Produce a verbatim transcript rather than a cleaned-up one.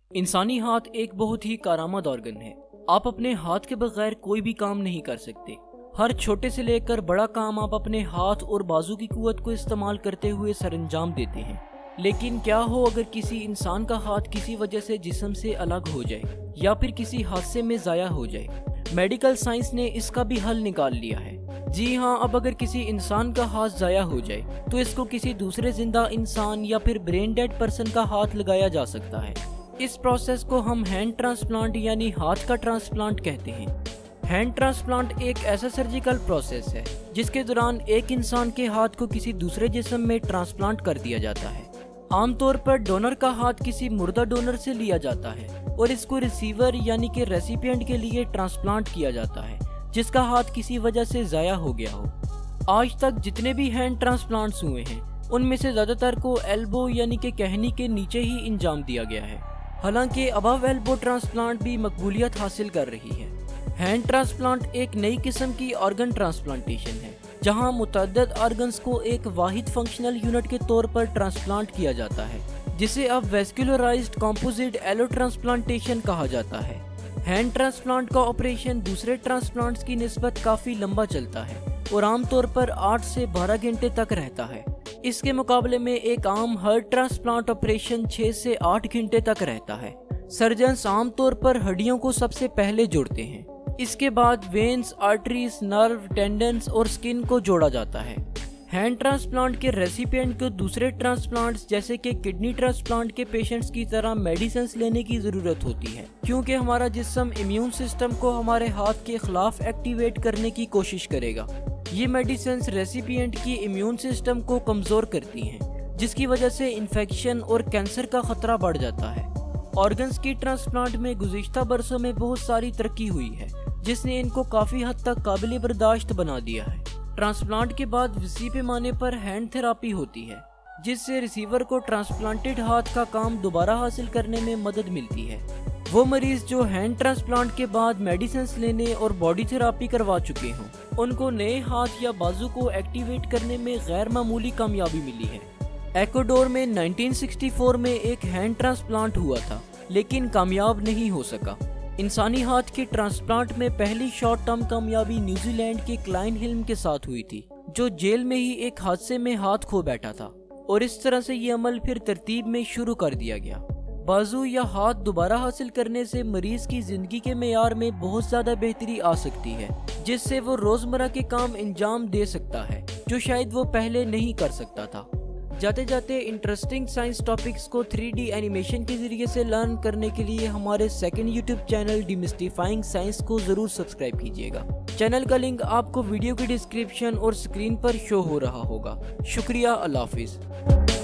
इंसानी हाथ एक बहुत ही कारआमद ऑर्गन है। आप अपने हाथ के बगैर कोई भी काम नहीं कर सकते। हर छोटे से लेकर बड़ा काम आप अपने हाथ और बाजू की कुव्वत को इस्तेमाल करते हुए सरंजाम देते हैं। लेकिन क्या हो अगर किसी इंसान का हाथ किसी वजह से जिस्म से अलग हो जाए या फिर किसी हादसे में ज़ाया हो जाए। मेडिकल साइंस ने इसका भी हल निकाल लिया है। जी हाँ, अब अगर किसी इंसान का हाथ ज़ाया हो जाए तो इसको किसी दूसरे जिंदा इंसान या फिर ब्रेन डेड पर्सन का हाथ लगाया जा सकता है। इस प्रोसेस को हम हैंड ट्रांसप्लांट यानी हाथ का ट्रांसप्लांट कहते हैं। हैंड ट्रांसप्लांट एक ऐसा सर्जिकल प्रोसेस है जिसके दौरान एक इंसान के हाथ को किसी दूसरे जिस्म में ट्रांसप्लांट कर दिया जाता है। आमतौर पर डोनर का हाथ किसी मुर्दा डोनर से लिया जाता है और इसको रिसीवर यानी कि रेसिपिएंट के लिए ट्रांसप्लांट किया जाता है जिसका हाथ किसी वजह से ज़ाया हो गया हो। आज तक जितने भी हैंड ट्रांसप्लांट्स हुए हैं उनमें से ज़्यादातर को एल्बो यानी कि कहनी के नीचे ही इंजाम दिया गया है। हालांकि अबव एल्बो ट्रांसप्लांट भी मकबूलियत हासिल कर रही है। हैंड ट्रांसप्लांट एक नई किस्म की ऑर्गन ट्रांसप्लांटेशन है जहां मुतअद्दिद ऑर्गन्स को एक वाहिद फंक्शनल यूनिट के तौर पर ट्रांसप्लांट किया जाता है, जिसे अब वेस्कुलराइज्ड कंपोजिट एलो ट्रांसप्लांटेशन कहा जाता है। हैंड ट्रांसप्लांट का ऑपरेशन दूसरे ट्रांसप्लांट्स की निस्बत काफ़ी लंबा चलता है और आमतौर पर आठ से बारह घंटे तक रहता है। इसके मुकाबले में एक आम हार्ट ट्रांसप्लांट ऑपरेशन छह से आठ घंटे तक रहता है। सर्जन्स आमतौर पर हड्डियों को सबसे पहले जोड़ते हैं, इसके बाद वेन्स, आर्टरीज, नर्व, टेंडन्स और स्किन को जोड़ा जाता है। हैंड ट्रांसप्लांट के रेसिपिएंट को दूसरे ट्रांसप्लांट्स जैसे कि किडनी ट्रांसप्लांट के पेशेंट्स की तरह मेडिसिन लेने की ज़रूरत होती है, क्योंकि हमारा जिस्म इम्यून सिस्टम को हमारे हाथ के खिलाफ एक्टिवेट करने की कोशिश करेगा। ये मेडिसिन रेसिपिएंट की इम्यून सिस्टम को कमज़ोर करती हैं, जिसकी वजह से इन्फेक्शन और कैंसर का खतरा बढ़ जाता है। ऑर्गन्स की ट्रांसप्लांट में गुज़िश्ता बरसों में बहुत सारी तरक्की हुई है जिसने इनको काफ़ी हद तक काबिल बर्दाश्त बना दिया है। ट्रांसप्लांट के बाद वसी पैमाने पर हैंड थेरापी होती है जिससे रिसीवर को ट्रांसप्लांटेड हाथ का काम दोबारा हासिल करने में मदद मिलती है। वो मरीज जो हैंड ट्रांसप्लांट के बाद मेडिसिन लेने और बॉडी थेरापी करवा चुके हों उनको नए हाथ या बाजू को एक्टिवेट करने में गैर मामूली कामयाबी मिली है। एक्वाडोर में नाइनटीन सिक्सटी फोर में एक हैंड ट्रांसप्लांट हुआ था लेकिन कामयाब नहीं हो सका। इंसानी हाथ के ट्रांसप्लांट में पहली शॉर्ट टर्म कामयाबी न्यूजीलैंड के क्लाइन हिल्म के साथ हुई थी, जो जेल में ही एक हादसे में हाथ खो बैठा था और इस तरह से ये अमल फिर तरतीब में शुरू कर दिया गया। बाजू या हाथ दोबारा हासिल करने से मरीज की जिंदगी के मेयार में बहुत ज्यादा बेहतरी आ सकती है, जिससे वो रोजमर्रा के काम अंजाम दे सकता है जो शायद वो पहले नहीं कर सकता था। जाते जाते इंटरेस्टिंग साइंस टॉपिक्स को थ्री डी एनिमेशन के जरिए से लर्न करने के लिए हमारे second YouTube channel demystifying science को जरूर सब्सक्राइब कीजिएगा। चैनल का लिंक आपको वीडियो की डिस्क्रिप्शन और स्क्रीन पर शो हो रहा होगा। शुक्रिया, अल्लाह हाफिज।